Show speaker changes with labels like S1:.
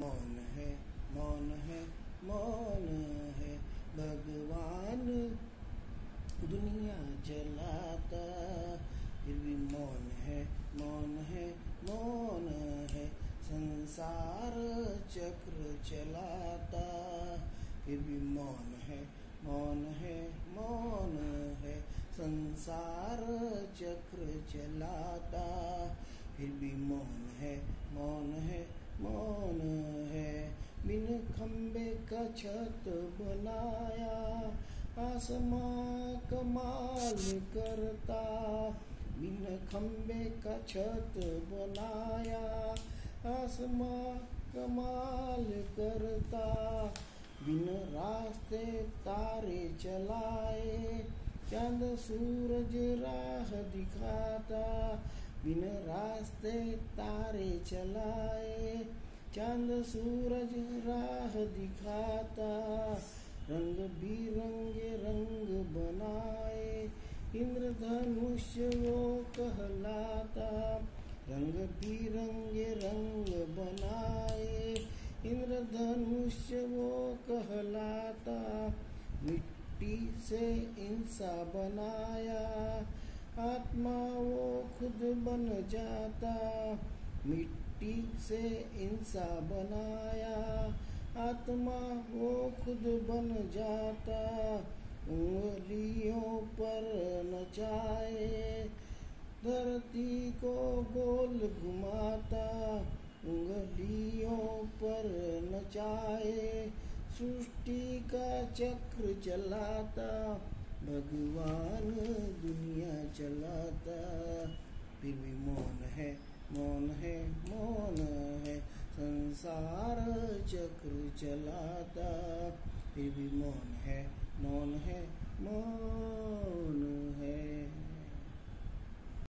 S1: मौन है, मौन है, मौन है। भगवान दुनिया जलाता, फिर भी मौन है, मौन है, मौन है। संसार चक्र चलाता, फिर भी मौन है, मौन है, मौन है। संसार चक्र चलाता, फिर भी मौन है, मौन है, मौन है। बिन खंबे का छत बनाया, आसमां कमाल करता। बिन खंबे का छत बनाया, आसमां कमाल करता। बिन रास्ते तारे चलाए, चांद सूरज राह दिखाता। बिन रास्ते तारे चलाए, चांद सूरज राह दिखाता। रंग बिरंगे रंग बनाए, इंद्रधनुष वो कहलाता। रंग बिरंगे रंग बनाए, इंद्रधनुष वो कहलाता। मिट्टी से इंसान बनाया, आत्मा वो खुद बन जाता। मिट्टी से इंसान बनाया, आत्मा वो खुद बन जाता। उंगलियों पर नचाए, धरती को गोल घुमाता। उंगलियों पर नचाए, सृष्टि का चक्र चलाता। भगवान दुनिया चलाता, फिर भी मौन है, मौन है, मौन है। संसार चक्र चलाता, फिर भी मौन है, मौन है, मौन